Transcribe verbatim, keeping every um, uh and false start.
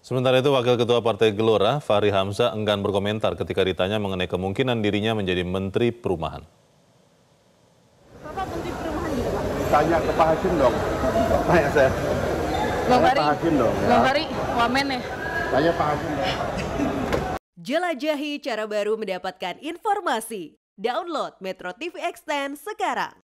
Sementara itu, Wakil Ketua Partai Gelora, Fahri Hamzah, enggan berkomentar ketika ditanya mengenai kemungkinan dirinya menjadi Menteri Perumahan. Bapak Menteri Perumahan gitu, Pak? Tanya ke Pak Hakim dong. Tanya saya. Bang Tanya Fahri, Pak Hakim dong. Ya. Bang Fahri, wamen ya? Tanya Pak Hakim dong. Jelajahi cara baru mendapatkan informasi. Download Metro T V Extend sekarang.